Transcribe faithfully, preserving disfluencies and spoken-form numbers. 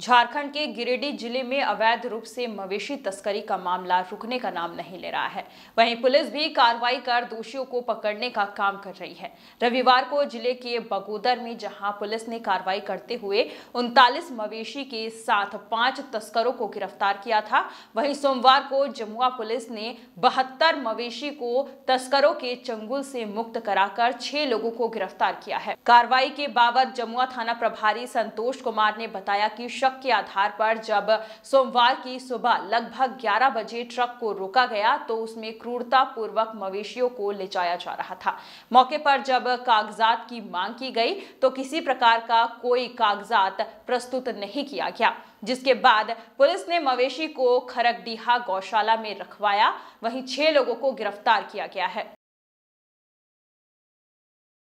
झारखंड के गिरिडीह जिले में अवैध रूप से मवेशी तस्करी का मामला रुकने का नाम नहीं ले रहा है। वहीं पुलिस भी कार्रवाई कर दोषियों को पकड़ने का काम कर रही है। रविवार को जिले के बगोदर में जहां पुलिस ने कार्रवाई करते हुए उनतालीस मवेशी के साथ पांच तस्करों को गिरफ्तार किया था, वहीं सोमवार को जमुआ पुलिस ने बहत्तर मवेशी को तस्करों के चंगुल से मुक्त कराकर छह लोगों को गिरफ्तार किया है। कार्रवाई के बाबत जमुआ थाना प्रभारी संतोष कुमार ने बताया कि शक के आधार पर जब सोमवार की सुबह लगभग ग्यारह बजे ट्रक को रोका गया तो उसमें क्रूरता पूर्वक मवेशियों को ले जाया जा रहा था। मौके पर जब कागजात की मांग की गई तो किसी प्रकार का कोई कागजात प्रस्तुत नहीं किया गया, जिसके बाद पुलिस ने मवेशी को खरकडीहा गौशाला में रखवाया। वहीं छह लोगों को गिरफ्तार किया गया है।